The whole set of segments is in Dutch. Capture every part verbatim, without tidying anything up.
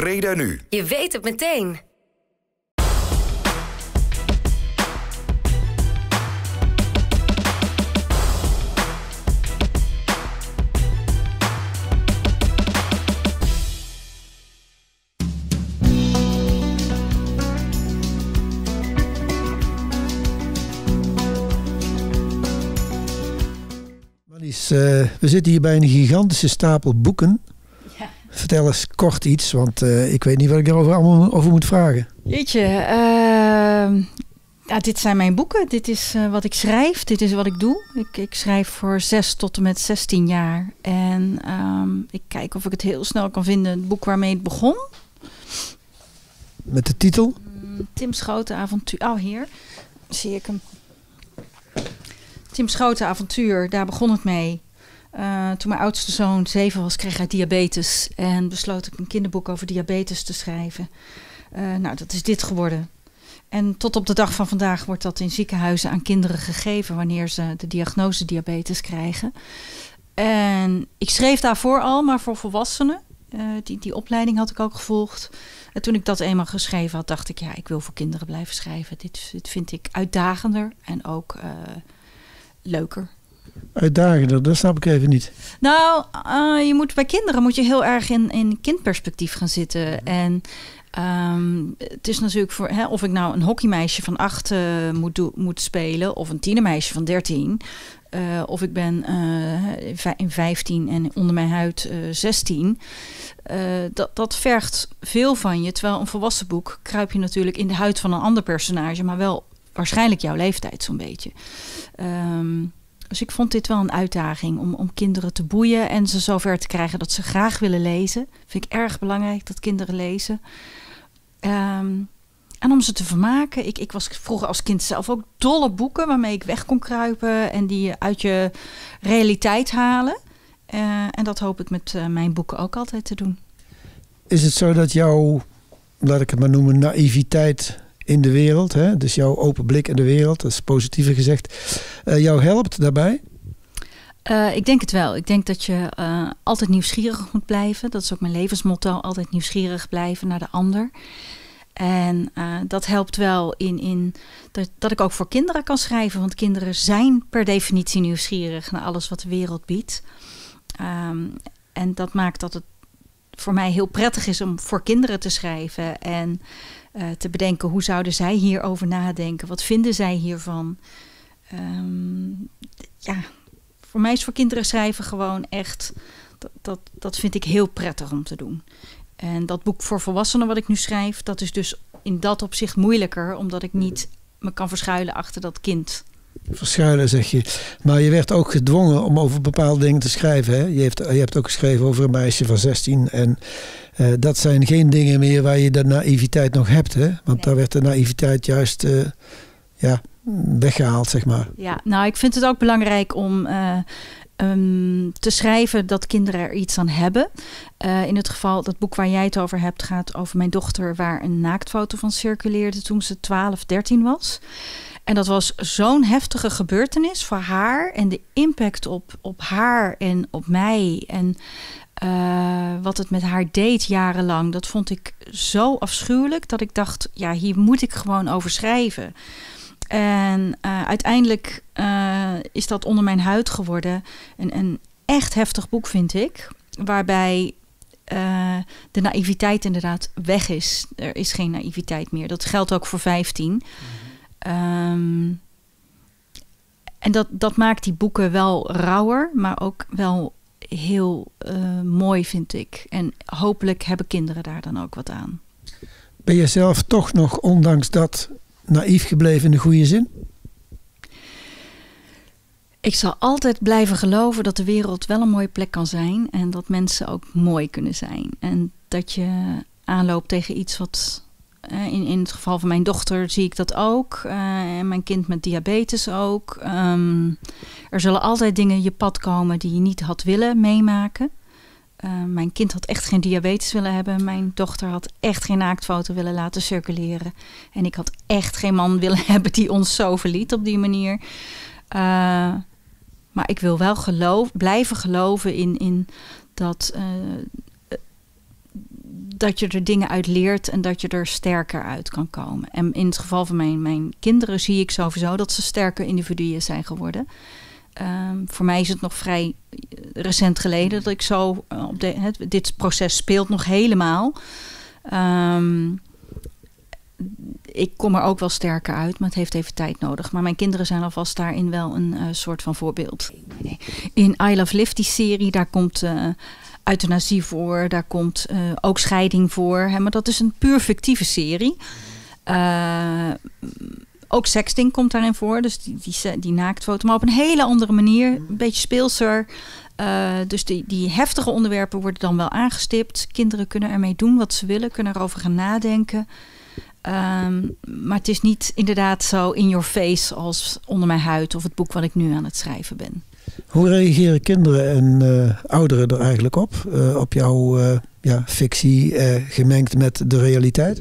Breda Nu. Je weet het meteen. Marlies, uh, we zitten hier bij een gigantische stapel boeken. Ja. Vertel eens kort iets, want uh, ik weet niet wat ik daarover allemaal over moet vragen. Jeetje, uh, ja, dit zijn mijn boeken. Dit is uh, wat ik schrijf. Dit is wat ik doe. Ik, ik schrijf voor zes tot en met zestien jaar. En um, ik kijk of ik het heel snel kan vinden. Het boek waarmee het begon. Met de titel? Um, Tim Schoten avontuur. Oh, hier zie ik hem. Tim Schoten avontuur, daar begon het mee. Uh, toen mijn oudste zoon zeven was, kreeg hij diabetes. En besloot ik een kinderboek over diabetes te schrijven. Uh, nou, dat is dit geworden. En tot op de dag van vandaag wordt dat in ziekenhuizen aan kinderen gegeven wanneer ze de diagnose diabetes krijgen. En ik schreef daarvoor al, maar voor volwassenen. Uh, die, die opleiding had ik ook gevolgd. En toen ik dat eenmaal geschreven had, dacht ik, ja, ik wil voor kinderen blijven schrijven. Dit, dit vind ik uitdagender en ook uh, leuker. Uitdagender, dat snap ik even niet. Nou, uh, je moet, bij kinderen moet je heel erg in, in kindperspectief gaan zitten. En um, het is natuurlijk voor, hè, of ik nou een hockeymeisje van acht uh, moet, do, moet spelen of een tienermeisje van dertien. Uh, of ik ben uh, in vijftien en onder mijn huid uh, zestien. Uh, dat, dat vergt veel van je. Terwijl een volwassen boek kruip je natuurlijk in de huid van een ander personage, maar wel waarschijnlijk jouw leeftijd zo'n beetje. Um, Dus ik vond dit wel een uitdaging om, om kinderen te boeien en ze zover te krijgen dat ze graag willen lezen. Vind ik erg belangrijk dat kinderen lezen. Um, en om ze te vermaken. Ik, ik was vroeger als kind zelf ook dol op boeken waarmee ik weg kon kruipen en die je uit je realiteit halen. Uh, en dat hoop ik met uh, mijn boeken ook altijd te doen. Is het zo dat jouw, laat ik het maar noemen, naïviteit in de wereld, hè? Dus jouw open blik in de wereld, dat is positiever gezegd, uh, jou helpt daarbij? Uh, ik denk het wel. Ik denk dat je uh, altijd nieuwsgierig moet blijven. Dat is ook mijn levensmotto, altijd nieuwsgierig blijven naar de ander. En uh, dat helpt wel in, in dat, dat ik ook voor kinderen kan schrijven. Want kinderen zijn per definitie nieuwsgierig naar alles wat de wereld biedt. Um, en dat maakt dat het voor mij heel prettig is om voor kinderen te schrijven. En uh, te bedenken, hoe zouden zij hierover nadenken? Wat vinden zij hiervan? Um, ja, voor mij is voor kinderen schrijven gewoon echt, dat, dat, dat vind ik heel prettig om te doen. En dat boek voor volwassenen wat ik nu schrijf, dat is dus in dat opzicht moeilijker, omdat ik niet me kan verschuilen achter dat kind. Verschuilen zeg je. Maar je werd ook gedwongen om over bepaalde dingen te schrijven. Hè? Je, hebt, je hebt ook geschreven over een meisje van zestien. En uh, dat zijn geen dingen meer waar je de naïviteit nog hebt. Hè? Want nee, daar werd de naïviteit juist uh, ja, weggehaald, zeg maar. Ja, nou ik vind het ook belangrijk om uh, um, te schrijven dat kinderen er iets aan hebben. Uh, in het geval, dat boek waar jij het over hebt, gaat over mijn dochter, waar een naaktfoto van circuleerde toen ze twaalf, dertien was. En dat was zo'n heftige gebeurtenis voor haar. En de impact op, op haar en op mij. En uh, wat het met haar deed jarenlang. Dat vond ik zo afschuwelijk dat ik dacht, ja, hier moet ik gewoon over schrijven. En uh, uiteindelijk uh, is dat onder mijn huid geworden. Een, een echt heftig boek, vind ik. Waarbij uh, de naïviteit inderdaad weg is. Er is geen naïviteit meer. Dat geldt ook voor vijftien. Um, en dat, dat maakt die boeken wel rauwer, maar ook wel heel uh, mooi, vind ik. En hopelijk hebben kinderen daar dan ook wat aan. Ben je zelf toch nog, ondanks dat, naïef gebleven in de goede zin? Ik zal altijd blijven geloven dat de wereld wel een mooie plek kan zijn. En dat mensen ook mooi kunnen zijn. En dat je aanloopt tegen iets wat... Uh, in, in het geval van mijn dochter zie ik dat ook. Uh, en mijn kind met diabetes ook. Um, er zullen altijd dingen je pad komen die je niet had willen meemaken. Uh, mijn kind had echt geen diabetes willen hebben. Mijn dochter had echt geen naaktfoto willen laten circuleren. En ik had echt geen man willen hebben die ons zo verliet op die manier. Uh, maar ik wil wel geloof, blijven geloven in, in dat... Uh, dat je er dingen uit leert en dat je er sterker uit kan komen. En in het geval van mijn, mijn kinderen zie ik sowieso dat ze sterke individuen zijn geworden. Um, voor mij is het nog vrij recent geleden dat ik zo uh, op de, het, dit proces speelt nog helemaal. Um, ik kom er ook wel sterker uit, maar het heeft even tijd nodig. Maar mijn kinderen zijn alvast daarin wel een uh, soort van voorbeeld. Nee, nee. In I Love Liv, die serie, daar komt uh, euthanasie voor, daar komt uh, ook scheiding voor. Hè, maar dat is een puur fictieve serie. Uh, ook sexting komt daarin voor, dus die, die, die naaktfoto. Maar op een hele andere manier, een beetje speelser. Uh, dus die, die heftige onderwerpen worden dan wel aangestipt. Kinderen kunnen ermee doen wat ze willen, kunnen erover gaan nadenken. Um, maar het is niet inderdaad zo in your face als Onder mijn huid of het boek wat ik nu aan het schrijven ben. Hoe reageren kinderen en uh, ouderen er eigenlijk op? Uh, op jouw uh, ja, fictie uh, gemengd met de realiteit?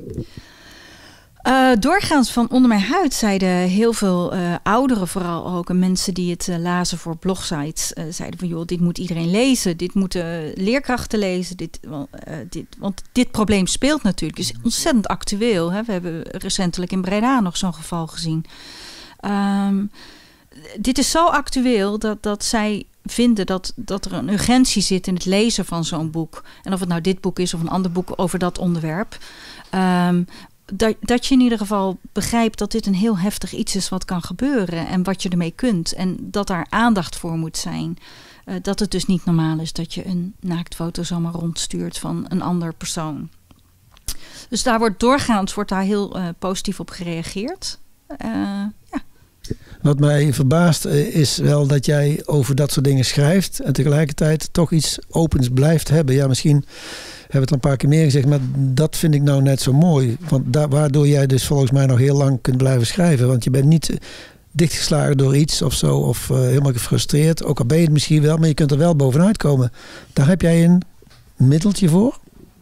Uh, doorgaans van Onder mijn huid zeiden heel veel uh, ouderen vooral ook... en mensen die het uh, lazen voor blogsites... Uh, zeiden van joh, dit moet iedereen lezen. Dit moeten leerkrachten lezen. Dit, uh, dit, want dit probleem speelt natuurlijk. Het is ontzettend actueel. Hè? We hebben recentelijk in Breda nog zo'n geval gezien. Um, dit is zo actueel dat, dat zij vinden dat, dat er een urgentie zit in het lezen van zo'n boek. En of het nou dit boek is of een ander boek over dat onderwerp... Um, Dat, dat je in ieder geval begrijpt dat dit een heel heftig iets is wat kan gebeuren. En wat je ermee kunt. En dat daar aandacht voor moet zijn. Uh, dat het dus niet normaal is dat je een naaktfoto zomaar rondstuurt van een ander persoon. Dus daar wordt doorgaans wordt daar heel uh, positief op gereageerd. Uh, ja. Wat mij verbaast is wel dat jij over dat soort dingen schrijft. En tegelijkertijd toch iets opens blijft hebben. Ja, misschien... We hebben het al een paar keer meer gezegd, maar dat vind ik nou net zo mooi. Want daar, waardoor jij dus volgens mij nog heel lang kunt blijven schrijven. Want je bent niet dichtgeslagen door iets of zo, of uh, helemaal gefrustreerd. Ook al ben je het misschien wel, maar je kunt er wel bovenuit komen. Daar heb jij een middeltje voor?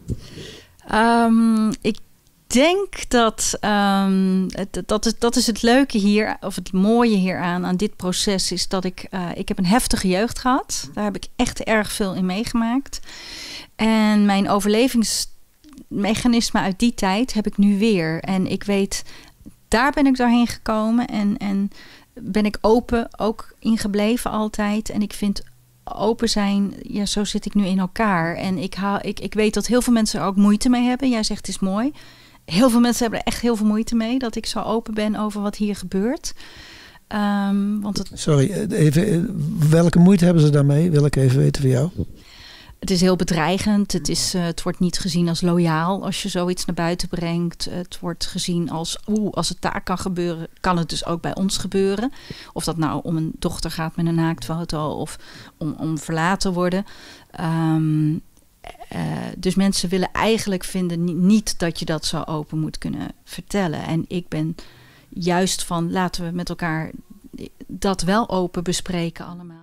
Um, ik denk dat, um, dat, is, dat is het leuke hier, of het mooie hieraan, aan dit proces, is dat ik, uh, ik heb een heftige jeugd gehad. Daar heb ik echt erg veel in meegemaakt. En mijn overlevingsmechanisme uit die tijd heb ik nu weer. En ik weet, daar ben ik doorheen gekomen. En, en ben ik open ook ingebleven altijd. En ik vind open zijn, ja, zo zit ik nu in elkaar. En ik, haal, ik, ik weet dat heel veel mensen er ook moeite mee hebben. Jij zegt het is mooi. Heel veel mensen hebben er echt heel veel moeite mee. Dat ik zo open ben over wat hier gebeurt. Um, want het... Sorry, even, welke moeite hebben ze daarmee? Wil ik even weten van jou. Het is heel bedreigend. Het, is, uh, het wordt niet gezien als loyaal als je zoiets naar buiten brengt. Het wordt gezien als, oeh, als het daar kan gebeuren, kan het dus ook bij ons gebeuren. Of dat nou om een dochter gaat met een naaktfoto of om, om verlaten worden. Um, uh, dus mensen willen eigenlijk vinden niet dat je dat zo open moet kunnen vertellen. En ik ben juist van, laten we met elkaar dat wel open bespreken allemaal.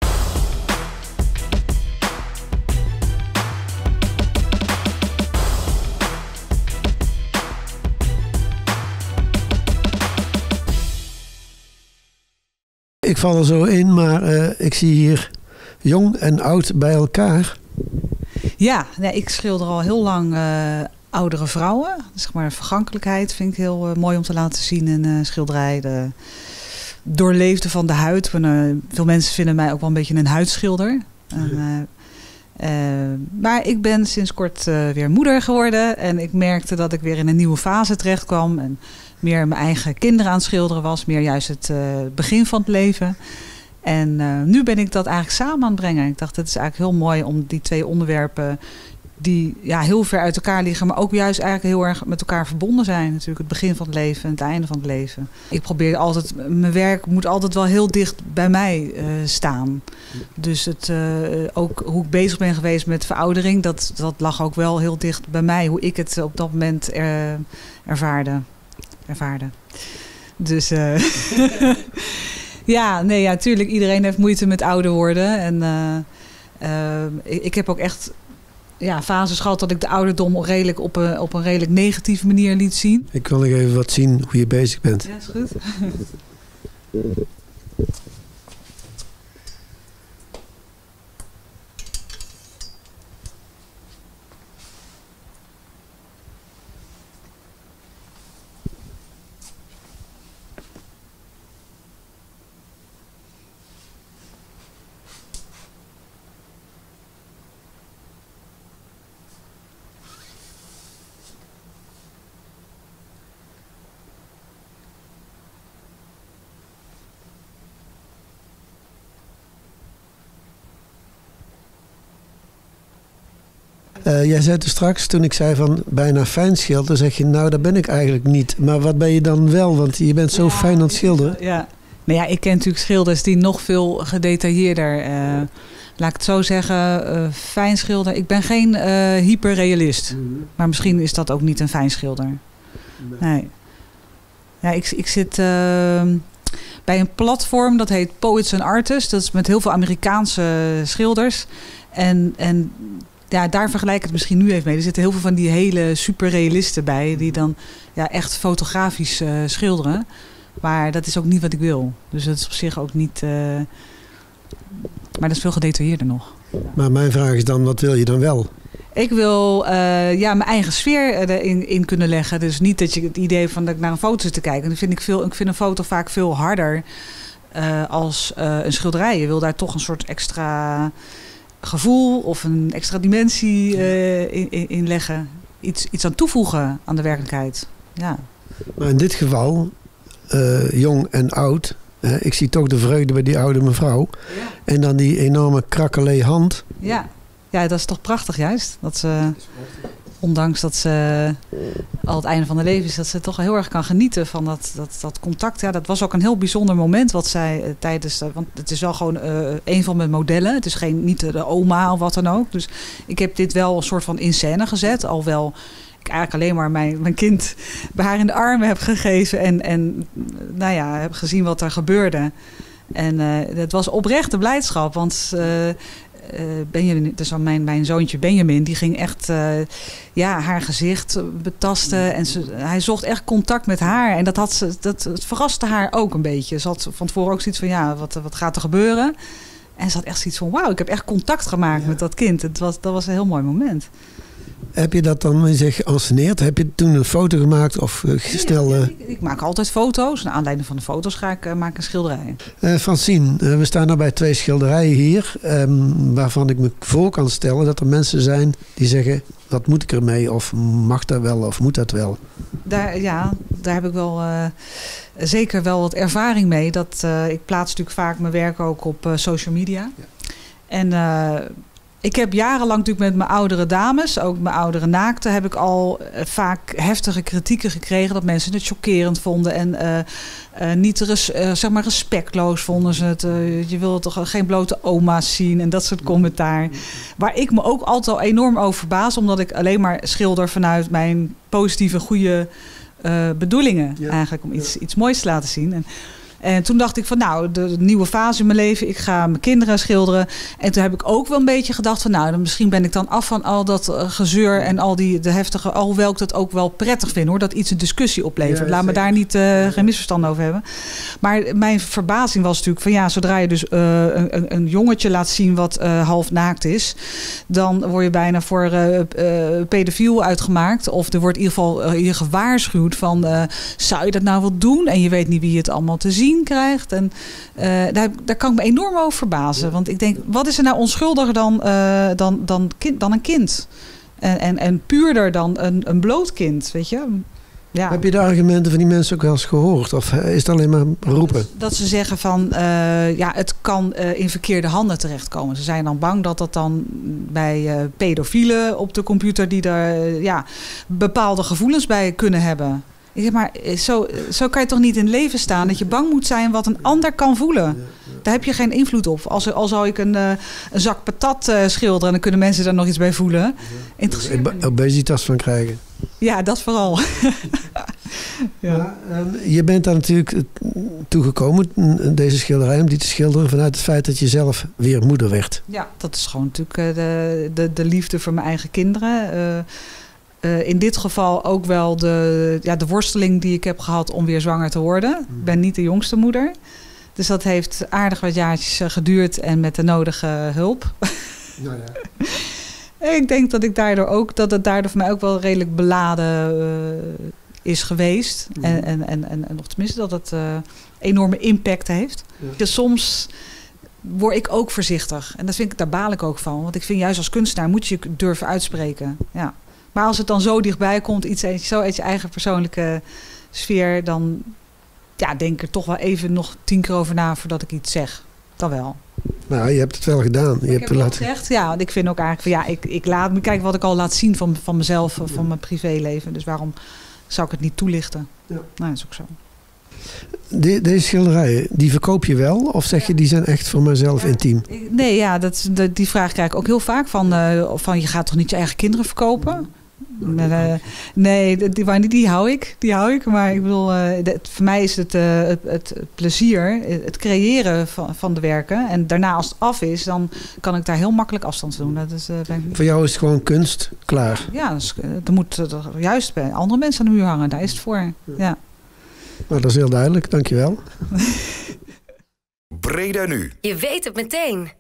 Ik val er zo in, maar uh, ik zie hier jong en oud bij elkaar. Ja, nee, ik schilder al heel lang uh, oudere vrouwen. Zeg maar, de vergankelijkheid vind ik heel uh, mooi om te laten zien in uh, schilderij. De doorleefde van de huid. Uh, veel mensen vinden mij ook wel een beetje een huidschilder. En, uh, uh, maar ik ben sinds kort uh, weer moeder geworden. En ik merkte dat ik weer in een nieuwe fase terecht kwam. En meer mijn eigen kinderen aan het schilderen was. Meer juist het uh, begin van het leven. En uh, nu ben ik dat eigenlijk samen aan het brengen. Ik dacht, het is eigenlijk heel mooi om die twee onderwerpen die ja, heel ver uit elkaar liggen, maar ook juist eigenlijk heel erg met elkaar verbonden zijn. Natuurlijk het begin van het leven en het einde van het leven. Ik probeer altijd, mijn werk moet altijd wel heel dicht bij mij uh, staan. Dus het, uh, ook hoe ik bezig ben geweest met veroudering, dat, dat lag ook wel heel dicht bij mij. Hoe ik het op dat moment er, ervaarde. ervaarde. Dus uh, ja, nee, ja, tuurlijk, iedereen heeft moeite met ouder worden. En uh, uh, ik, ik heb ook echt ja, fases gehad dat ik de ouderdom redelijk op een, op een redelijk negatieve manier liet zien. Ik wil nog even wat zien hoe je bezig bent. Ja, is goed. Uh, jij zei toen straks, toen ik zei van bijna fijn schilderen, zeg je nou, dat ben ik eigenlijk niet. Maar wat ben je dan wel? Want je bent zo ja, fijn aan het schilderen. Ja. Nou ja, ik ken natuurlijk schilders die nog veel gedetailleerder, uh, laat ik het zo zeggen, uh, fijn schilderen. Ik ben geen uh, hyperrealist. Mm-hmm. Maar misschien is dat ook niet een fijn schilder. Nee. nee. Ja, ik, ik zit uh, bij een platform, dat heet Poets and Artists. Dat is met heel veel Amerikaanse schilders. En, en ja, daar vergelijk ik het misschien nu even mee. Er zitten heel veel van die hele superrealisten bij, die dan ja, echt fotografisch uh, schilderen. Maar dat is ook niet wat ik wil. Dus dat is op zich ook niet... Uh, maar dat is veel gedetailleerder nog. Maar mijn vraag is dan, wat wil je dan wel? Ik wil uh, ja, mijn eigen sfeer erin in kunnen leggen. Dus niet dat je het idee van dat ik naar een foto zit te kijken. Dan vind ik, veel, ik vind een foto vaak veel harder uh, als uh, een schilderij. Je wil daar toch een soort extra gevoel of een extra dimensie uh, in, in, in leggen. Iets, iets aan toevoegen aan de werkelijkheid. Ja. Maar in dit geval, uh, jong en oud... Uh, ik zie toch de vreugde bij die oude mevrouw. Ja. En dan die enorme krakkelee hand. Ja. Ja, dat is toch prachtig juist. Dat ze, ondanks dat ze al het einde van haar leven is, dat ze toch heel erg kan genieten van dat, dat, dat contact. Ja, dat was ook een heel bijzonder moment wat zij uh, tijdens... Uh, want het is wel gewoon uh, een van mijn modellen. Het is geen, niet de oma of wat dan ook. Dus ik heb dit wel een soort van in scène gezet. Alhoewel ik eigenlijk alleen maar mijn, mijn kind bij haar in de armen heb gegeven. En, en nou ja, heb gezien wat er gebeurde. En uh, het was oprechte blijdschap. Want... Uh, Uh, Benjamin, dus mijn, mijn zoontje Benjamin, die ging echt uh, ja, haar gezicht betasten. En ze, hij zocht echt contact met haar. En dat, had ze, dat het verraste haar ook een beetje. Ze had van tevoren ook zoiets van, ja, wat, wat gaat er gebeuren? En ze had echt zoiets van, wauw, ik heb echt contact gemaakt ja. met dat kind. Het was, dat was een heel mooi moment. Heb je dat dan zeg, geanceneerd? Heb je toen een foto gemaakt of uh, snel... Uh... Ja, ik, ik maak altijd foto's. Naar aanleiding van de foto's ga ik uh, maken een schilderij. Uh, Francine, uh, we staan nou bij twee schilderijen hier... Um, waarvan ik me voor kan stellen dat er mensen zijn die zeggen... wat moet ik ermee? Of mag dat wel? Of moet dat wel? Daar, ja, daar heb ik wel... Uh, zeker wel wat ervaring mee. Dat, uh, ik plaats natuurlijk vaak mijn werk ook op uh, social media. Ja. En... Uh, Ik heb jarenlang natuurlijk met mijn oudere dames, ook mijn oudere naakten, heb ik al uh, vaak heftige kritieken gekregen dat mensen het chockerend vonden en uh, uh, niet res, uh, zeg maar respectloos vonden ze het. Uh, je wil toch geen blote oma's zien en dat soort commentaar. Waar ik me ook altijd al enorm over verbaas, omdat ik alleen maar schilder vanuit mijn positieve, goede uh, bedoelingen. Ja. Eigenlijk om iets, iets moois te laten zien. En, En toen dacht ik van nou, de nieuwe fase in mijn leven. Ik ga mijn kinderen schilderen. En toen heb ik ook wel een beetje gedacht van nou, dan misschien ben ik dan af van al dat uh, gezeur en al die de heftige, alhoewel ik dat ook wel prettig vind hoor, dat iets een discussie oplevert. Ja, Laat me daar niet uh, geen misverstand over hebben. Maar mijn verbazing was natuurlijk van ja, zodra je dus uh, een, een jongetje laat zien wat uh, half naakt is, dan word je bijna voor uh, uh, pedofiel uitgemaakt. Of er wordt in ieder geval uh, je gewaarschuwd van uh, zou je dat nou wel doen? En je weet niet wie het allemaal te zien krijgt. En uh, daar, daar kan ik me enorm over verbazen. Want ik denk, wat is er nou onschuldiger dan, uh, dan, dan, kind, dan een kind? En, en, en puurder dan een, een bloot kind, weet je? Ja. Heb je de argumenten van die mensen ook wel eens gehoord? Of is het alleen maar roepen? Dat, dat ze zeggen van, uh, ja, het kan uh, in verkeerde handen terechtkomen. Ze zijn dan bang dat dat dan bij uh, pedofielen op de computer die daar uh, ja, bepaalde gevoelens bij kunnen hebben. Ik zeg maar, zo, zo kan je toch niet in het leven staan dat je bang moet zijn wat een ander kan voelen. Daar heb je geen invloed op. Als, al zou ik een, uh, een zak patat uh, schilderen en dan kunnen mensen daar nog iets bij voelen. Interesseert obesitas van krijgen. Ja, dat vooral. Ja. Maar, uh, je bent daar natuurlijk toegekomen, deze schilderij, om die te schilderen vanuit het feit dat je zelf weer moeder werd. Ja, dat is gewoon natuurlijk uh, de, de, de liefde voor mijn eigen kinderen. Uh, Uh, in dit geval ook wel de, ja, de worsteling die ik heb gehad om weer zwanger te worden. Mm. Ik ben niet de jongste moeder. Dus dat heeft aardig wat jaartjes uh, geduurd en met de nodige hulp. Nou ja. Ik denk dat ik daardoor ook, dat het daardoor voor mij ook wel redelijk beladen uh, is geweest. Mm. En, en, en, en, en nog tenminste dat het uh, enorme impact heeft. Ja. Dus soms word ik ook voorzichtig. En dat vind ik, daar baal ik ook van. Want ik vind juist als kunstenaar moet je durven uitspreken. Ja. Maar als het dan zo dichtbij komt, iets zo uit je eigen persoonlijke sfeer, dan ja, denk ik er toch wel even nog tien keer over na voordat ik iets zeg. Dan wel. Nou, je hebt het wel gedaan. Je ik hebt heb het wel laten... gezegd, ja, want ik vind ook eigenlijk van ja, ik, ik laat kijk wat ik al laat zien van, van mezelf, van mijn privéleven. Dus waarom zou ik het niet toelichten? Ja. Nou, dat is ook zo. De, deze schilderijen, die verkoop je wel? Of zeg je, die zijn echt voor mezelf intiem? Nee, ja, dat, dat, die vraag krijg ik ook heel vaak. Van, uh, van je gaat toch niet je eigen kinderen verkopen? Maar, uh, nee, die, die, die hou ik. Die hou ik. Maar ik bedoel, uh, de, voor mij is het, uh, het, het plezier, het creëren van, van de werken. En daarna als het af is, dan kan ik daar heel makkelijk afstand doen. Dat is, uh, ben ik... Voor jou is het gewoon kunst, klaar? Ja, dus, uh, dan moet het juist bij andere mensen aan de muur hangen. Daar is het voor, ja. Nou, dat is heel duidelijk. Dankjewel. Breda nu. Je weet het meteen.